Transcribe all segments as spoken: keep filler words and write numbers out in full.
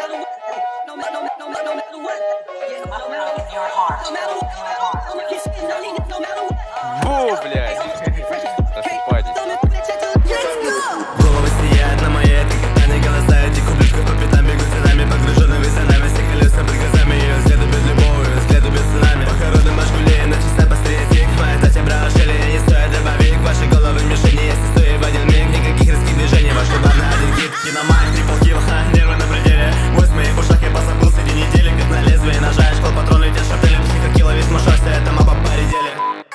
Бу, блядь. Рассыпайтесь. Головы сияют на моей, они голосают, тихо близко по пятам бегут за нами, погруженными за нами, все колеса под глазами, ее взгляду без любого, ее взгляду без цунами. Похороны машгулей, на часа быстрее тик, моя татя брала шели, не стоит добавить, ваши головы мишени, если стоит в один миг, никаких резких движений, ваш удар на один хит, киномайк, трипл килл, нервы на пределе, бой в моих ушах, я позабыл среди недели, как на лезвие ножа, я школ патроны, летят шартели, психо килла, весь мушашься, это маба поредели.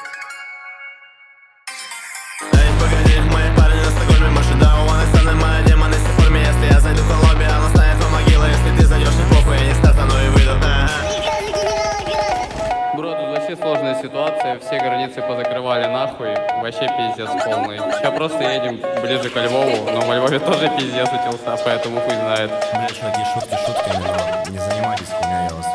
Эй, погоди, мои парни на Стокгольме, марши даун, и станы мои демоны в форме, если я зайду в лобби, она станет по могиле, если ты зайдешь, не похуй, я не стартану и выйду. Бро, тут вообще сложная ситуация, все границы позакрывали нахуй, вообще пиздец полный. Сейчас просто едем ближе к Львову, но во Львове тоже пиздец начался, поэтому хуй знает. Бля, чуваки, шутки шутками, но не занимайтесь хуйней, я вас